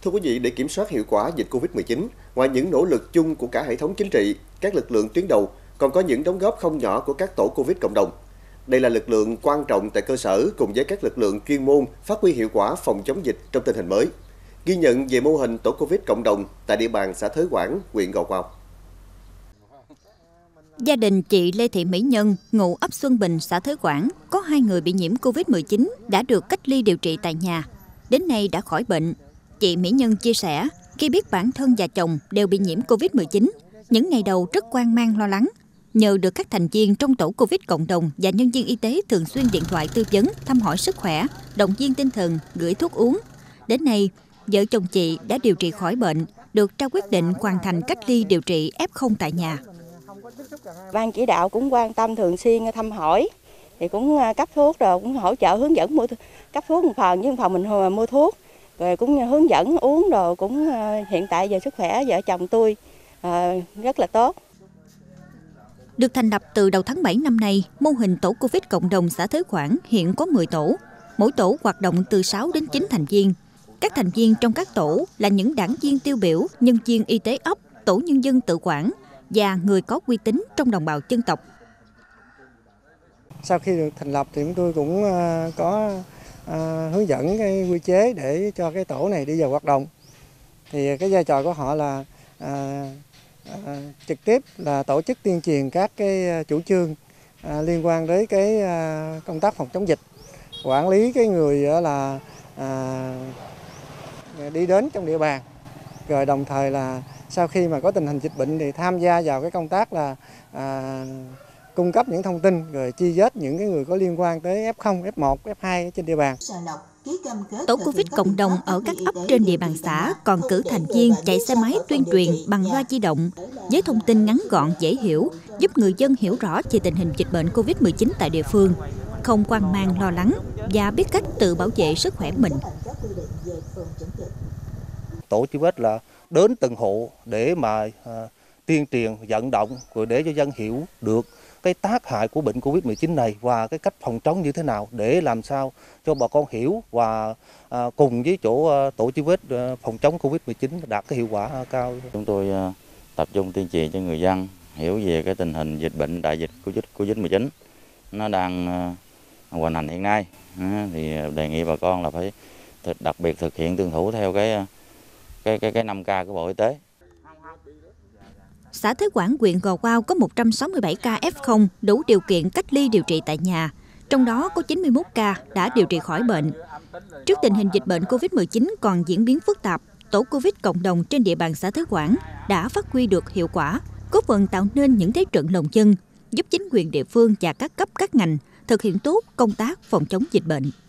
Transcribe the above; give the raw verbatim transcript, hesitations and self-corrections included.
Thưa quý vị, để kiểm soát hiệu quả dịch Covid mười chín, ngoài những nỗ lực chung của cả hệ thống chính trị, các lực lượng tuyến đầu còn có những đóng góp không nhỏ của các tổ Covid cộng đồng. Đây là lực lượng quan trọng tại cơ sở cùng với các lực lượng chuyên môn phát huy hiệu quả phòng chống dịch trong tình hình mới. Ghi nhận về mô hình tổ Covid cộng đồng tại địa bàn xã Thới Quảng, huyện Gò Quao. Gia đình chị Lê Thị Mỹ Nhân, ngụ ấp Xuân Bình, xã Thới Quảng, có hai người bị nhiễm Covid mười chín đã được cách ly điều trị tại nhà. Đến nay đã khỏi bệnh. Chị Mỹ Nhân chia sẻ, khi biết bản thân và chồng đều bị nhiễm Covid mười chín, những ngày đầu rất hoang mang lo lắng. Nhờ được các thành viên trong tổ Covid cộng đồng và nhân viên y tế thường xuyên điện thoại tư vấn, thăm hỏi sức khỏe, động viên tinh thần, gửi thuốc uống. Đến nay, vợ chồng chị đã điều trị khỏi bệnh, được trao quyết định hoàn thành cách ly điều trị ép không tại nhà. Ban chỉ đạo cũng quan tâm thường xuyên thăm hỏi, thì cũng cấp thuốc rồi cũng hỗ trợ hướng dẫn mua cấp thuốc một phần với một phần mình mua thuốc, rồi cũng hướng dẫn uống rồi cũng hiện tại giờ sức khỏe vợ chồng tôi rất là tốt. Được thành lập từ đầu tháng bảy năm nay, mô hình tổ Covid cộng đồng xã Thới Quảng hiện có mười tổ, mỗi tổ hoạt động từ sáu đến chín thành viên. Các thành viên trong các tổ là những đảng viên tiêu biểu, nhân viên y tế ấp, tổ nhân dân tự quản và người có uy tín trong đồng bào dân tộc. Sau khi được thành lập thì chúng tôi cũng có hướng dẫn cái quy chế để cho cái tổ này đi vào hoạt động. Thì cái vai trò của họ là à, à, trực tiếp là tổ chức tuyên truyền các cái chủ trương à, liên quan đến cái à, công tác phòng chống dịch, quản lý cái người là à, đi đến trong địa bàn, rồi đồng thời là sau khi mà có tình hình dịch bệnh thì tham gia vào cái công tác là à, cung cấp những thông tin rồi truy vết những cái người có liên quan tới ép không, ép một, ép hai trên địa bàn. Tổ Covid cộng đồng ở các ấp trên địa bàn xã còn cử thành viên chạy xe máy tuyên truyền bằng loa di động với thông tin ngắn gọn dễ hiểu, giúp người dân hiểu rõ về tình hình dịch bệnh Covid mười chín tại địa phương, không hoang mang lo lắng và biết cách tự bảo vệ sức khỏe mình. Tổ truy vết là đến từng hộ để mà uh, tuyên truyền, vận động rồi để cho dân hiểu được cái tác hại của bệnh Covid mười chín này và cái cách phòng chống như thế nào để làm sao cho bà con hiểu và uh, cùng với chỗ uh, tổ truy vết uh, phòng chống Covid mười chín đạt cái hiệu quả uh, cao. Chúng tôi uh, tập trung tuyên truyền cho người dân hiểu về cái tình hình dịch bệnh đại dịch Covid mười chín nó đang uh, hoành hành hiện nay, uh, thì đề nghị bà con là phải đặc biệt thực hiện tuân thủ theo cái uh, cái cái cái năm K của Bộ Y tế. Xã Thới Quảng, huyện Gò Quao có một trăm sáu mươi bảy ca ép không đủ điều kiện cách ly điều trị tại nhà, trong đó có chín mươi mốt ca đã điều trị khỏi bệnh. Trước tình hình dịch bệnh Covid mười chín còn diễn biến phức tạp, tổ Covid cộng đồng trên địa bàn xã Thới Quảng đã phát huy được hiệu quả, góp phần tạo nên những thế trận lòng dân, giúp chính quyền địa phương và các cấp các ngành thực hiện tốt công tác phòng chống dịch bệnh.